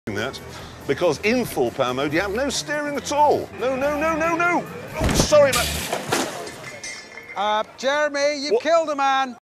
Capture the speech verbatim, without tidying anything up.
that, because in full power mode you have no steering at all. No, no, no, no, no. Oh, sorry, mate. Uh, Jeremy, you've What? killed a man.